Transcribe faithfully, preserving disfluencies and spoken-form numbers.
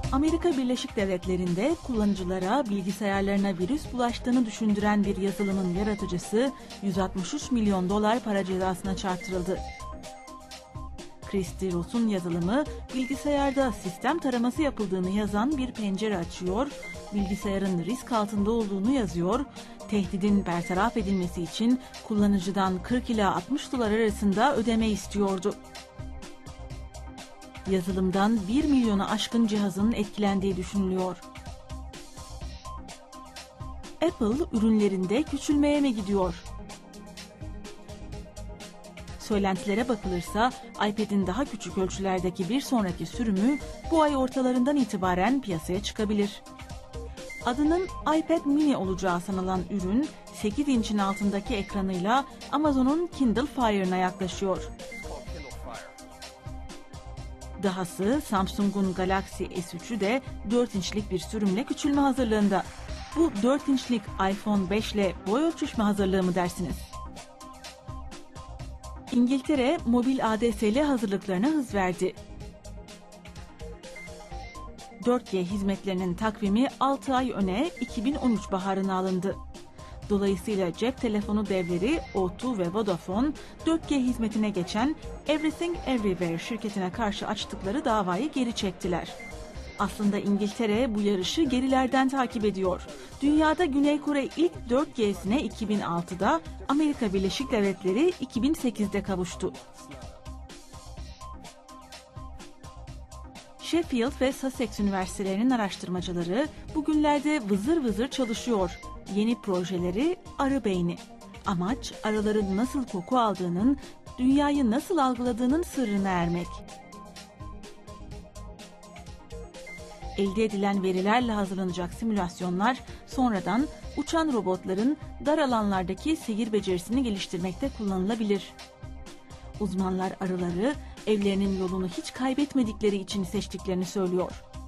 Amerika Birleşik Devletleri'nde kullanıcılara bilgisayarlarına virüs bulaştığını düşündüren bir yazılımın yaratıcısı yüz altmış üç milyon dolar para cezasına çarptırıldı. Christy Ross'un yazılımı bilgisayarda sistem taraması yapıldığını yazan bir pencere açıyor, bilgisayarın risk altında olduğunu yazıyor, tehdidin bertaraf edilmesi için kullanıcıdan kırk ila altmış dolar arasında ödeme istiyordu. Yazılımdan bir milyona aşkın cihazın etkilendiği düşünülüyor. Apple ürünlerinde küçülmeye mi gidiyor? Söylentilere bakılırsa iPad'in daha küçük ölçülerdeki bir sonraki sürümü bu ay ortalarından itibaren piyasaya çıkabilir. Adının iPad mini olacağı sanılan ürün sekiz inçin altındaki ekranıyla Amazon'un Kindle Fire'ına yaklaşıyor. Dahası Samsung'un Galaxy S üçü de dört inçlik bir sürümle küçülme hazırlığında. Bu dört inçlik iPhone beş ile boy ölçüşme hazırlığı mı dersiniz? İngiltere mobil A D S L hazırlıklarına hız verdi. dört G hizmetlerinin takvimi altı ay öne iki bin on üç baharına alındı. Dolayısıyla cep telefonu devleri O iki ve Vodafone, dört G hizmetine geçen Everything Everywhere şirketine karşı açtıkları davayı geri çektiler. Aslında İngiltere bu yarışı gerilerden takip ediyor. Dünyada Güney Kore ilk dört G'sine iki bin altıda, Amerika Birleşik Devletleri iki bin sekizde kavuştu. Sheffield ve Sussex Üniversitelerinin araştırmacıları bugünlerde vızır vızır çalışıyor. Yeni projeleri arı beyni. Amaç arıların nasıl koku aldığının, dünyayı nasıl algıladığının sırrına ermek. Elde edilen verilerle hazırlanacak simülasyonlar sonradan uçan robotların dar alanlardaki seyir becerisini geliştirmekte kullanılabilir. Uzmanlar arıları evlerinin yolunu hiç kaybetmedikleri için seçtiklerini söylüyor.